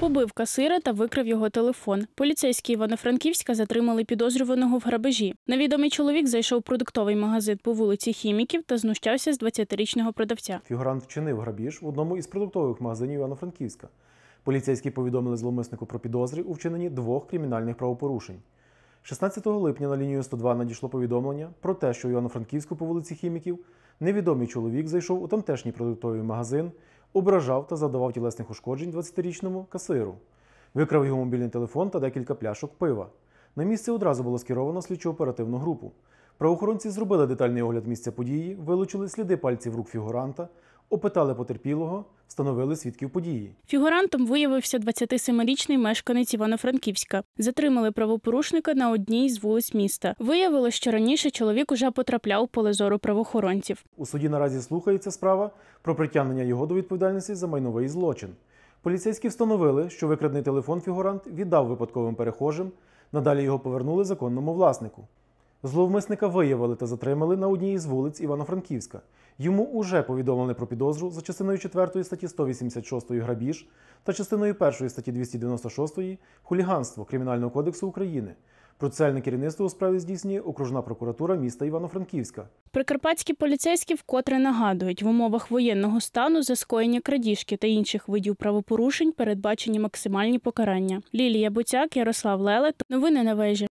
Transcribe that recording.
Побив касира та викрав його телефон. Поліцейські Івано-Франківська затримали підозрюваного в грабежі. Невідомий чоловік зайшов в продуктовий магазин по вулиці Хіміків та знущався з 20-річного продавця. Фігурант вчинив грабіж в одному із продуктових магазинів Івано-Франківська. Поліцейські повідомили зловмиснику про підозри у вчиненні 2 кримінальних правопорушень. 16 липня на лінію 102 надійшло повідомлення про те, що у Івано-Франківську по вулиці Хіміків невідомий чоловік зайшов у тамтешній продуктовий магазин, ображав та завдавав тілесних ушкоджень 20-річному касиру. Викрав його мобільний телефон та декілька пляшок пива. На місце одразу було скеровано слідчо-оперативну групу. Правоохоронці зробили детальний огляд місця події, вилучили сліди пальців рук фігуранта, опитали потерпілого, встановили свідків події. Фігурантом виявився 27-річний мешканець Івано-Франківська. Затримали правопорушника на одній з вулиць міста. Виявилось, що раніше чоловік уже потрапляв в поле зору правоохоронців. У суді наразі слухається справа про притягнення його до відповідальності за майновий злочин. Поліцейські встановили, що викрадений телефон фігурант віддав випадковим перехожим, надалі його повернули законному власнику. Зловмисника виявили та затримали на одній із вулиць Івано-Франківська. Йому уже повідомили про підозру за частиною 4 статті 186 грабіж та частиною 1 статті 296 хуліганство Кримінального кодексу України. Процесуальне керівництво у справі здійснює окружна прокуратура міста Івано-Франківська. Прикарпатські поліцейські вкотре нагадують, в умовах воєнного стану за скоєння крадіжки та інших видів правопорушень передбачені максимальні покарання. Лілія Буцяк, Ярослав Лелет. Новини на вежі.